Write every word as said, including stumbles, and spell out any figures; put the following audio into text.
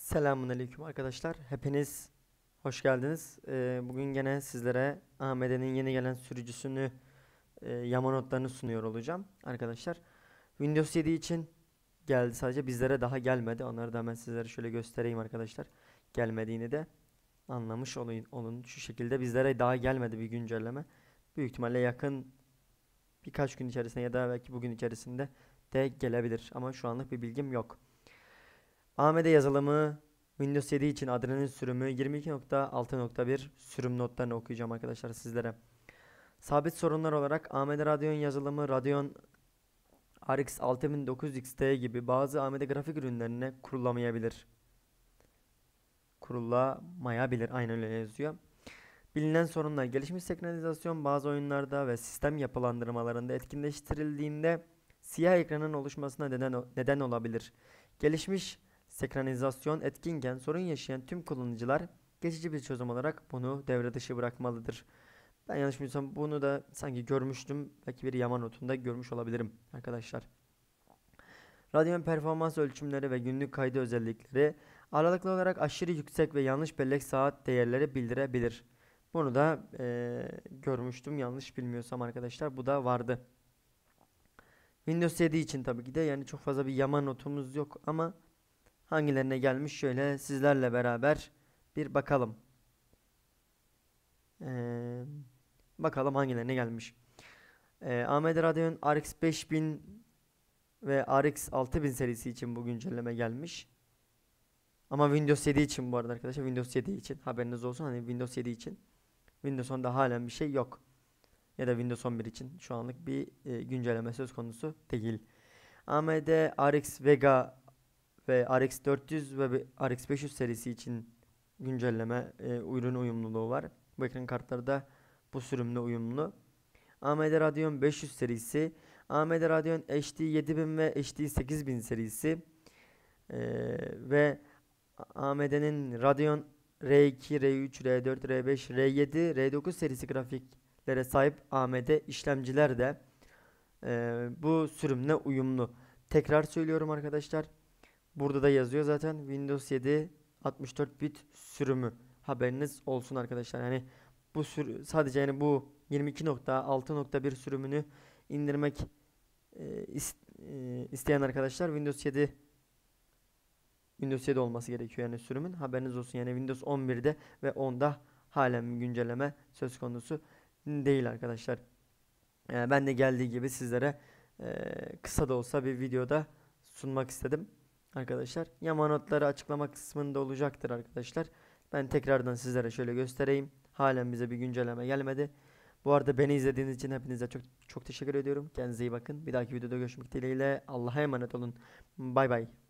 Selamünaleyküm arkadaşlar. Hepiniz hoş geldiniz. Ee, bugün gene sizlere A M D'nin yeni gelen sürücüsünü, e, yama notlarını sunuyor olacağım arkadaşlar. Windows yedi için geldi, sadece bizlere daha gelmedi. Onları da hemen sizlere şöyle göstereyim arkadaşlar. Gelmediğini de anlamış olun. olun. Şu şekilde bizlere daha gelmedi bir güncelleme. Büyük ihtimalle yakın birkaç gün içerisinde ya da belki bugün içerisinde de gelebilir. Ama şu anlık bir bilgim yok. A M D yazılımı Windows yedi için Adrenalin sürümü yirmi iki nokta altı nokta bir sürüm notlarını okuyacağım arkadaşlar sizlere. Sabit sorunlar olarak A M D Radeon yazılımı Radeon R X altı bin dokuz yüz X T gibi bazı A M D grafik ürünlerine kurulamayabilir. Kurulamayabilir, aynen öyle yazıyor. Bilinen sorunlar: gelişmiş senkronizasyon bazı oyunlarda ve sistem yapılandırmalarında etkinleştirildiğinde siyah ekranın oluşmasına neden, neden olabilir. Gelişmiş senkronizasyon etkinken sorun yaşayan tüm kullanıcılar geçici bir çözüm olarak bunu devre dışı bırakmalıdır. Ben yanlış bilmiyorsam bunu da sanki görmüştüm. Belki bir yama notunda görmüş olabilirim arkadaşlar. Radeon performans ölçümleri ve günlük kaydı özellikleri aralıklı olarak aşırı yüksek ve yanlış bellek saat değerleri bildirebilir. Bunu da eee, görmüştüm yanlış bilmiyorsam arkadaşlar, bu da vardı. Windows yedi için tabii ki de yani çok fazla bir yama notumuz yok ama hangilerine gelmiş şöyle sizlerle beraber bir bakalım. Eee, bakalım hangilerine gelmiş. Eee A M D Radeon R X beş bin ve R X altı bin serisi için bu güncelleme gelmiş. Ama Windows yedi için bu arada arkadaşlar, Windows yedi için haberiniz olsun, hani Windows yedi için. Windows onda halen bir şey yok. Ya da Windows on bir için şu anlık bir e, güncelleme söz konusu değil. A M D R X Vega ve R X dört yüz ve R X beş yüz serisi için güncelleme, e, ürün uyumluluğu var. Bu ekran kartları da bu sürümle uyumlu. A M D Radeon beş yüz serisi, A M D Radeon H D yedi bin ve H D sekiz bin serisi e, ve A M D'nin Radeon R iki, R üç, R dört, R beş, R yedi, R dokuz serisi grafiklere sahip A M D işlemciler de e, bu sürümle uyumlu. Tekrar söylüyorum arkadaşlar. Burada da yazıyor zaten, Windows yedi altmış dört bit sürümü. Haberiniz olsun arkadaşlar. Yani bu sür sadece yani bu yirmi iki nokta altı nokta bir sürümünü indirmek e, is- e, isteyen arkadaşlar Windows yedi Windows yedi olması gerekiyor yani sürümün. Haberiniz olsun. Yani Windows on birde ve onda halen bir güncelleme söz konusu değil arkadaşlar. Yani ben de geldiği gibi sizlere e, kısa da olsa bir videoda sunmak istedim arkadaşlar. Yama notları açıklama kısmında olacaktır arkadaşlar. Ben tekrardan sizlere şöyle göstereyim. Halen bize bir güncelleme gelmedi. Bu arada beni izlediğiniz için hepinize çok çok teşekkür ediyorum. Kendinize iyi bakın. Bir dahaki videoda görüşmek dileğiyle. Allah'a emanet olun. Bay bay.